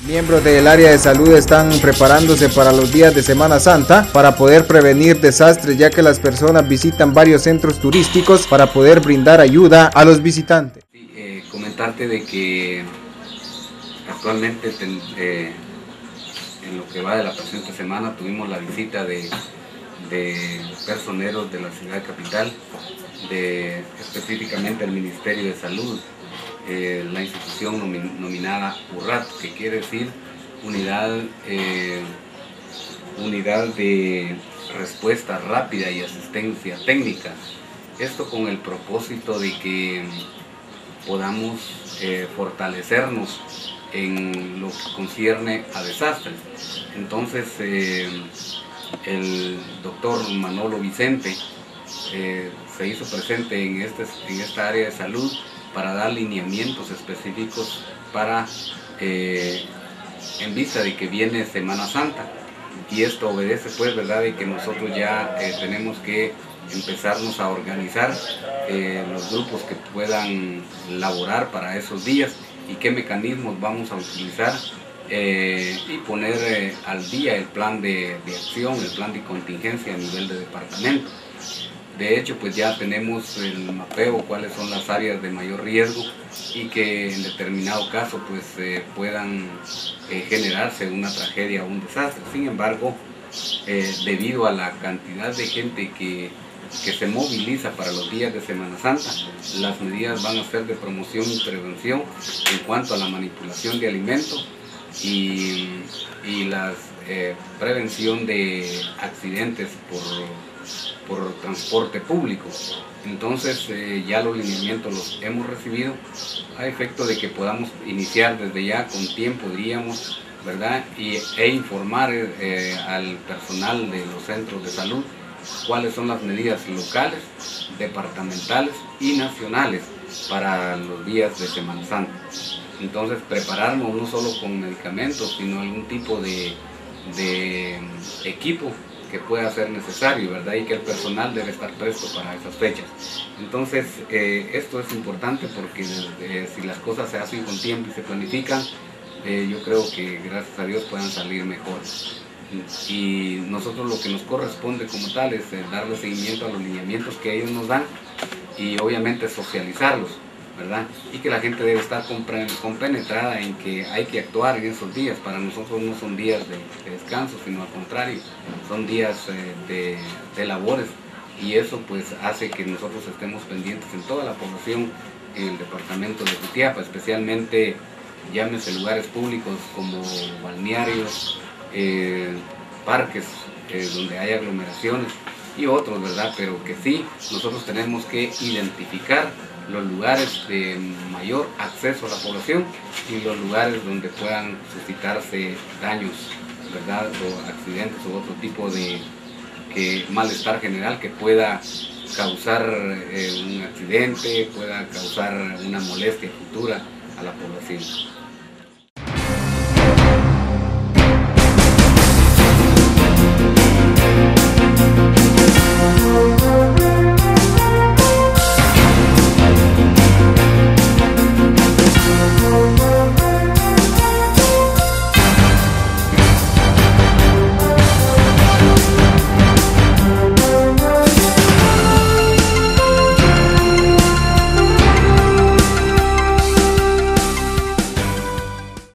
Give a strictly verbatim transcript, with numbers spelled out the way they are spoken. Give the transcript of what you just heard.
Miembros del área de salud están preparándose para los días de Semana Santa para poder prevenir desastres, ya que las personas visitan varios centros turísticos para poder brindar ayuda a los visitantes. Sí, eh, comentarte de que actualmente ten, eh, en lo que va de la presente semana tuvimos la visita de, de personeros de la ciudad capital, de, específicamente el Ministerio de Salud, eh, la institución nominada U R A T, que quiere decir Unidad, eh, Unidad de Respuesta Rápida y Asistencia Técnica. Esto con el propósito de que podamos eh, fortalecernos en lo que concierne a desastres. Entonces, eh, el doctor Manolo Vicente eh, se hizo presente en, este, en esta área de salud para dar lineamientos específicos para, eh, en vista de que viene Semana Santa. Y esto obedece, pues, ¿verdad?, de que nosotros ya eh, tenemos que empezarnos a organizar eh, los grupos que puedan laborar para esos días y qué mecanismos vamos a utilizar eh, y poner eh, al día el plan de, de acción, el plan de contingencia a nivel de departamento. De hecho, pues ya tenemos el mapeo, cuáles son las áreas de mayor riesgo y que en determinado caso pues eh, puedan eh, generarse una tragedia o un desastre. Sin embargo, eh, debido a la cantidad de gente que que se moviliza para los días de Semana Santa, las medidas van a ser de promoción y prevención en cuanto a la manipulación de alimentos y, y la eh, prevención de accidentes por, por transporte público. Entonces eh, ya los lineamientos los hemos recibido a efecto de que podamos iniciar desde ya con tiempo, diríamos, ¿verdad? Y, e informar eh, al personal de los centros de salud cuáles son las medidas locales, departamentales y nacionales para los días de Semana Santa. Entonces, prepararnos no solo con medicamentos, sino algún tipo de, de equipo que pueda ser necesario, ¿verdad? Y que el personal debe estar presto para esas fechas. Entonces, eh, esto es importante porque eh, si las cosas se hacen con tiempo y se planifican, eh, yo creo que gracias a Dios puedan salir mejor. Y nosotros lo que nos corresponde como tal es eh, darle seguimiento a los lineamientos que ellos nos dan y obviamente socializarlos, ¿verdad? Y que la gente debe estar compenetrada en que hay que actuar en esos días. Para nosotros no son días de, de descanso, sino al contrario, son días eh, de, de labores, y eso pues hace que nosotros estemos pendientes en toda la población en el departamento de Jutiapa, especialmente llámese lugares públicos como balnearios, Eh, parques eh, donde hay aglomeraciones y otros, ¿verdad? Pero que sí, nosotros tenemos que identificar los lugares de mayor acceso a la población y los lugares donde puedan suscitarse daños, ¿verdad? O accidentes o otro tipo de que, malestar general que pueda causar eh, un accidente, pueda causar una molestia futura a la población.